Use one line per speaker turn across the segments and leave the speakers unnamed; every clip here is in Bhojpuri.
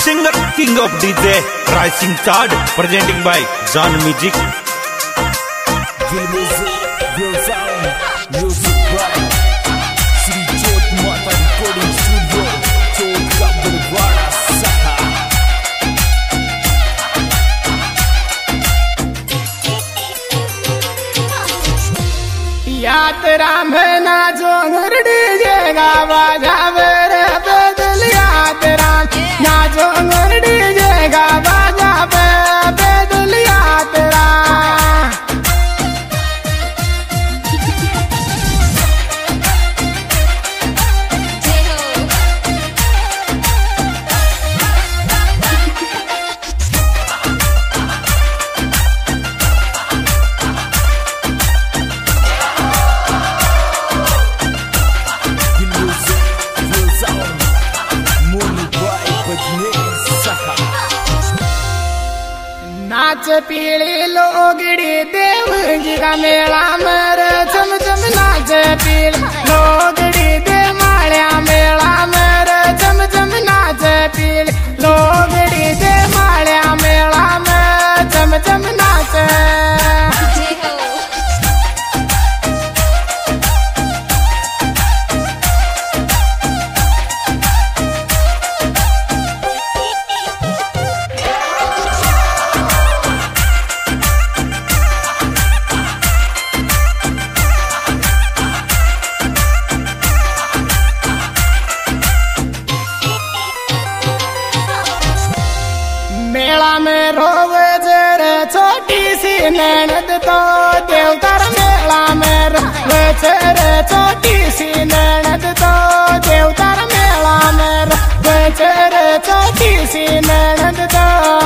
singer, king of DJ, Rising Chart, presenting by John Music.
Music by Sri Jot Mata Recording Studio, Chowka Berwara Saha.
यात्रा में ना जो डीजे गावा जावे रे पैदल यात्रा ना जो डीजे गावा जावे पैदल यात्रा नाच पीली लोगड़ी देवगी का मेला मेरे चम चम नाच पीली लोगड़ी दे मालिया मेला मेरे चम चम नाच पीली लोगड़ी दे मालिया मेला में चम चम नाच मेला में रोवे जरे छोटी सी नैनद तो देवतर मेला में रोवे जरे छोटी सी नैनद तो देवतर मेला में रोवे जरे छोटी सी नैनद तो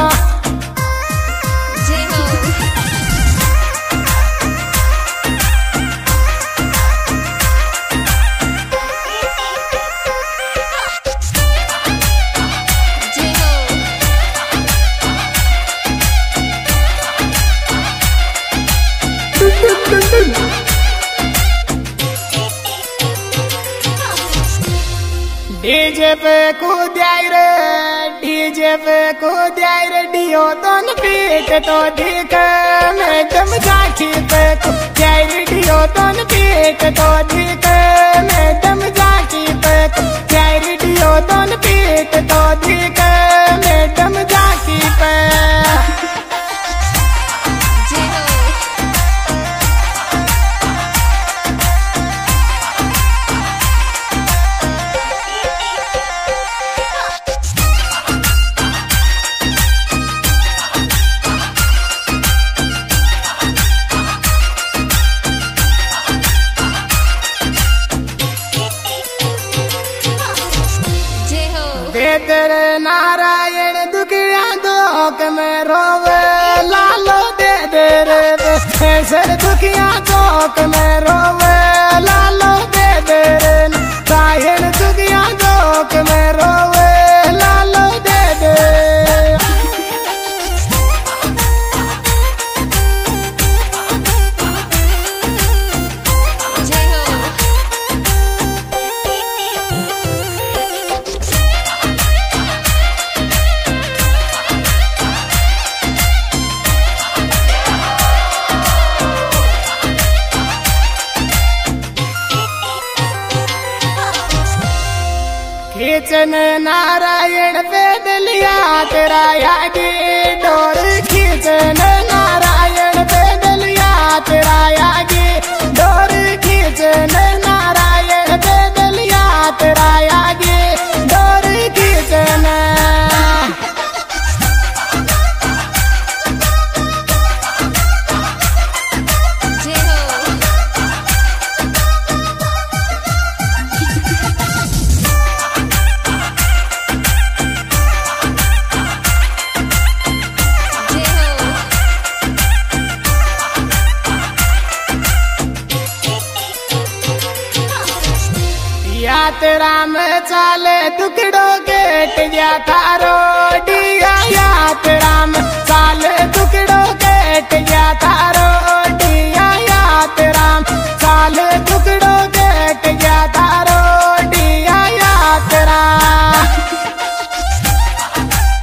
डीजे पे कूदाई रे डीजे पे कूदाई रे डियो दोन पीट तो दिख मैडम झांकी पे कूदाई रे डियो दोन पीट तो दिख मैडम झांकी पे कूदाई रे डियो दोन पीट तो दिख मैडम झांकी पे तेरे नारायण दुखिया दोक में रोवे लालो दे दे रे सर दुखिया चौक में रोवे लालो दे दे रे नारायण दुखिया दोक में रोवे लालो दे दे खींचन नारायण पैदलिया तेरा यादी डोर खींचन नारायण पैदलिया तेरा यादी डोर खींचन नारायण पैदलिया तेरा यादी डोर खींचन यात्रा में चाले दुखड़ो गेट गया थारो डिया यात्रा में चाले दुखड़ो गेट गया थारो डिया यात्रा में चाले दुखड़ो गेट गया थारो डिया यात्रा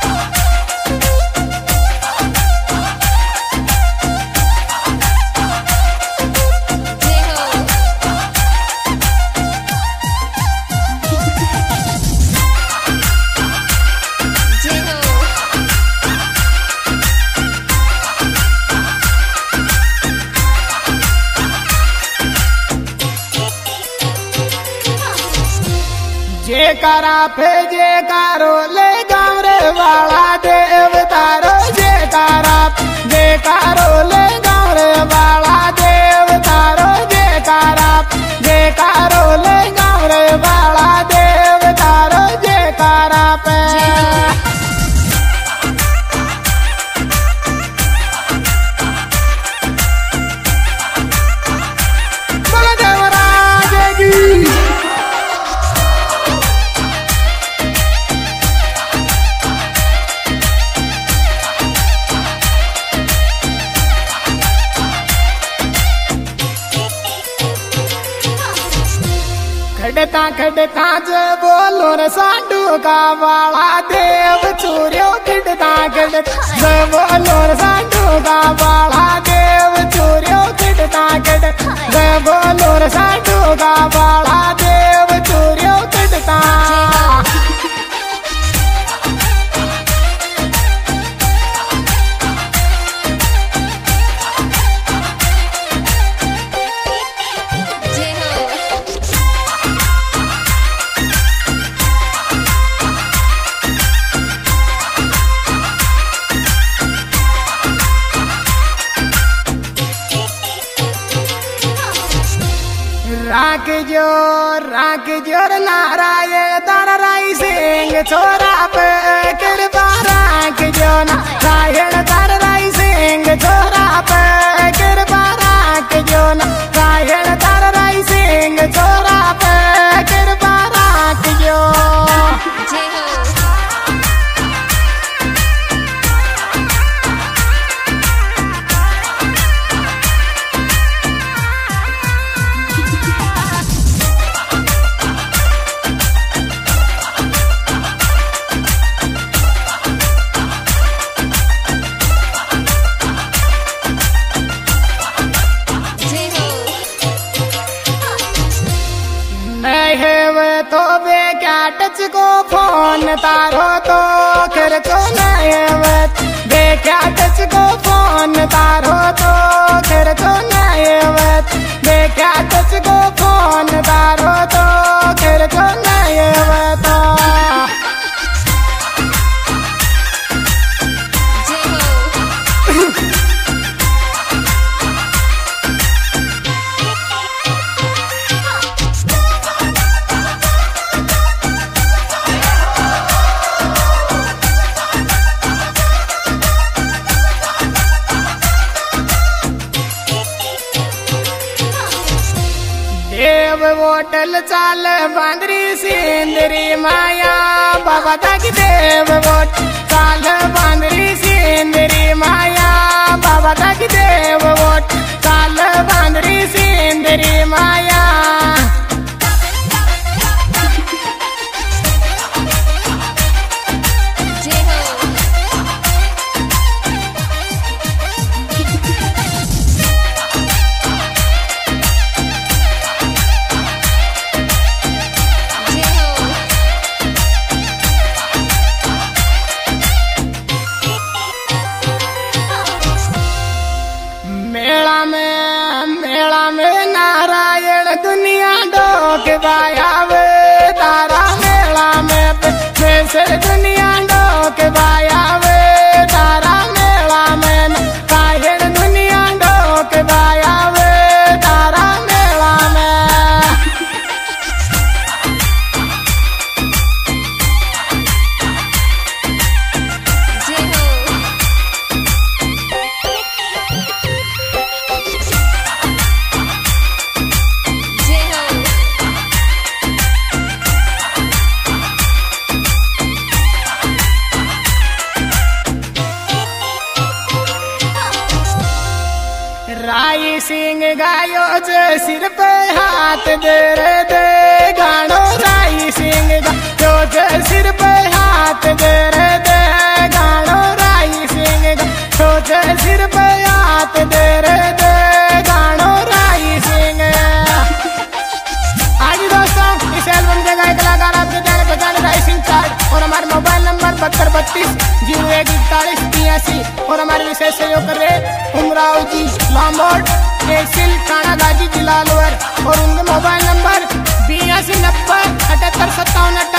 जयकारा पे जयकारो ले गाँव रे वाला देव तारो जयकारा जयकारो ले गाँव रे वाला देव तारो जयकारा जयकारो ले गाँव रे वाला देव तारो जयकारा पे खड़ता खड़ता जो बोलो रे साडू का वाला देव चूरियो खड़ता खड़ता जो बोलो रे साडू का वाला देव चूरियो खड़ता खड़ता जो बोलो रे साडू का वाला देव चूरियो खड़ता राख जोर नारायण तारा राई सिंह छोरा पे कृपा राख जो नारायण तारा राई सिंह छोरा पे कृपा राख जो नारायण तारा राई सिंह छोरा पे कृपा राख जो तो बे क्या टच को फोन तारो तो खर्चो नहीं बे क्या टच को फोन तारो तो खर्चो नहीं बे क्या टच को फोन तारो तो खर्चो नहीं तो होटल चाल बांदरी सिंदरी माया बाबा तक देव वोट चाल बांदरी सिंदरी माया बाबा तक देव वोट चाल बांदरी सिंदरी माया मेला में नारायण दुनिया डोक बायावे तारा मेला में से दुनिया डोक बायावे तारा मेला में नारायण दुनिया डोक बायावे तारा मेला में राई सिंह गायो जो सिर पे हाथ दे रे दे गानो राई सिंह गायो जो सिर पे हाथ दे रे दे गानो राई सिंह गायो जो सिर पे हाथ दे रे दे गानो राई सिंह आज दोस्तों इस एल्बम के गायक कलाकार आपके जाने पहचाने राई सिंह चार्ट और हमारे मोबाइल नंबर 7232-014183 और हमारे विशेष सहयोग कर रहे उमराव जी लामोट तहसील थाना गाजी जिला अलवर और उनके मोबाइल नंबर 8290 7857